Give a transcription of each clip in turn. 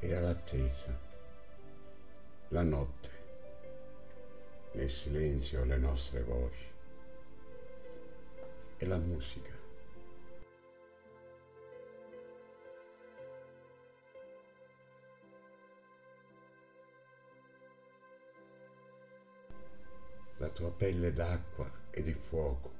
Era l'attesa, la notte, nel silenzio le nostre voci e la musica. La tua pelle d'acqua e di fuoco,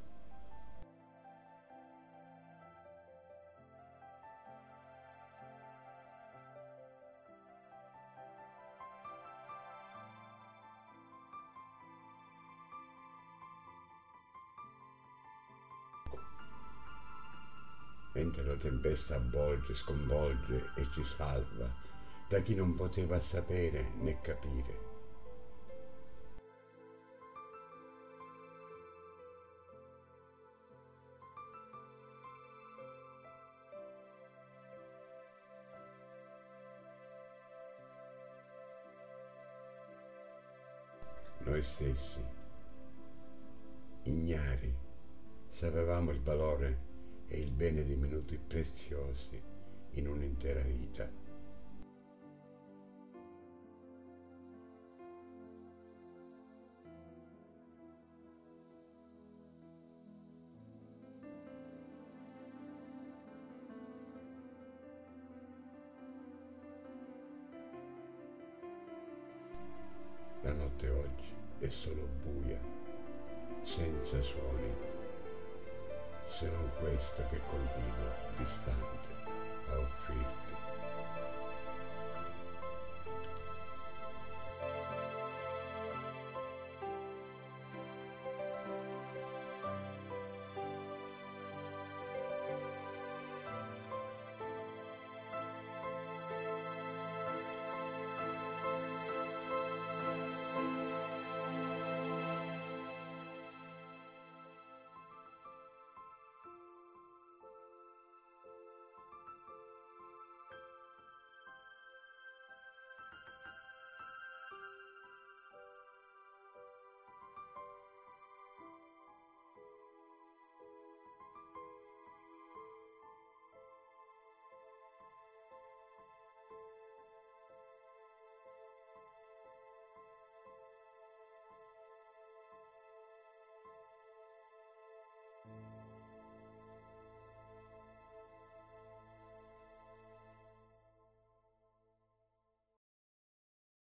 mentre la tempesta avvolge, sconvolge e ci salva da chi non poteva sapere né capire. Noi stessi, ignari, sapevamo il valore e il bene di minuti preziosi in un'intera vita. La notte oggi è solo buia, senza suoni, se non questo che continua distante a offrirti.